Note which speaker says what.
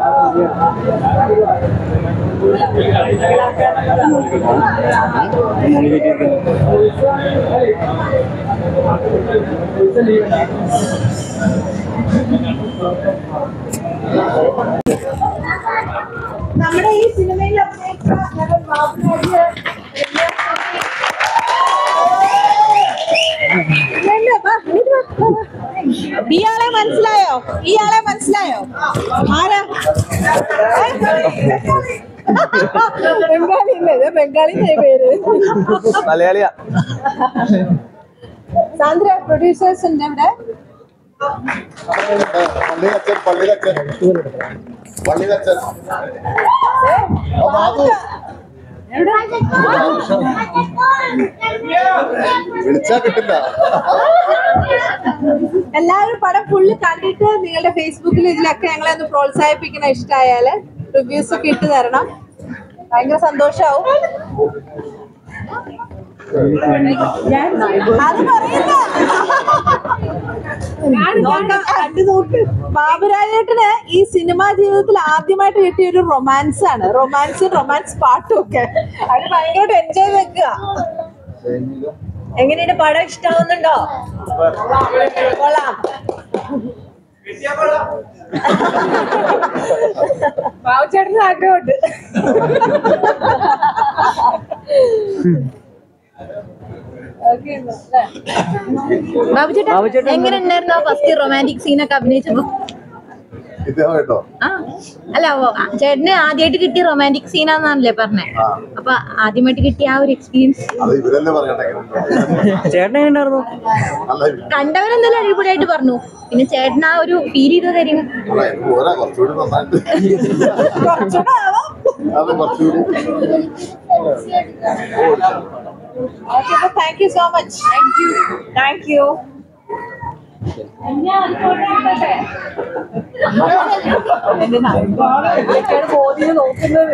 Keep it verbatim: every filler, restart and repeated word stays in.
Speaker 1: നമ്മുടെ ഈ സിനിമയിൽ അഭിനയിച്ച ഇയാളെ മനസ്സിലായോ? ഇയാളെ മനസ്സിലായോ? ആരാ? ബംഗാളി ഇല്ലേ? ബംഗാളി പേര്
Speaker 2: മലയാളിയാ.
Speaker 1: സാന്ദ്ര പ്രൊഡ്യൂസേഴ്സ് ഉണ്ട് ഇവിടെ.
Speaker 3: വിളിച്ചാ കിട്ടില്ല.
Speaker 1: എല്ലാവരും പടം ഫുള്ള് കണ്ടിട്ട് നിങ്ങളുടെ ഫേസ്ബുക്കിൽ ഇതിലൊക്കെ ഞങ്ങളെ ഒന്ന് പ്രോത്സാഹിപ്പിക്കണം. ഇഷ്ടമായാല് റിവ്യൂസ് ഒക്കെ ഇട്ട് തരണം. ഭയങ്കര സന്തോഷാവും. അത് പറയില്ല. ബാബുരാജേട്ടന് ഈ സിനിമാ ജീവിതത്തിൽ ആദ്യമായിട്ട് കിട്ടിയ ഒരു റൊമാൻസ് ആണ്. റൊമാൻസും റൊമാൻസ് പാട്ടും ഒക്കെ അത് ഭയങ്കരമായിട്ട് എൻജോയ് വെക്കുക. എങ്ങനെയാണ് പടം? ഇഷ്ടാവുന്നുണ്ടോ? കൊള്ളാം. ബാബുചേട്ടന് ആഗ്രഹമുണ്ട്. ബാബുചേട്ടൻ എങ്ങനെ ഉണ്ടായിരുന്നോ ഫസ്റ്റ് റൊമാൻറ്റിക് സീനൊക്കെ അഭിനയിച്ചപ്പോ? അല്ല, ചേട്ടന് ആദ്യമായിട്ട് കിട്ടിയ റൊമാൻറ്റിക് സീനാന്നല്ലേ പറഞ്ഞേ? അപ്പൊ ആദ്യമായിട്ട് കിട്ടിയ ആ ഒരു എക്സ്പീരിയൻസ്
Speaker 2: ചേട്ടൻ എങ്ങനെയായിരുന്നു?
Speaker 1: കണ്ടവരെന്തായാലും അടിപൊളിയായിട്ട് പറഞ്ഞു. പിന്നെ ചേട്ടൻ ആ ഒരു ഫീൽ ചെയ്ത കാര്യം thank you so much. Thank you thank you. എന്റെ മോദിനെ നോക്കുന്നത്.